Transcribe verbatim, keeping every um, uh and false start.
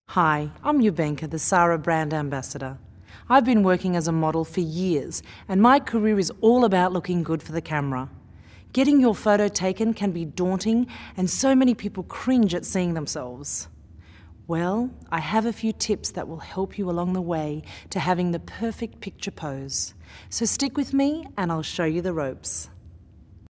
Hi, I'm Yubenka, the Sara brand ambassador. I've been working as a model for years, and my career is all about looking good for the camera. Getting your photo taken can be daunting, and so many people cringe at seeing themselves. Well, I have a few tips that will help you along the way to having the perfect picture pose. So stick with me and I'll show you the ropes.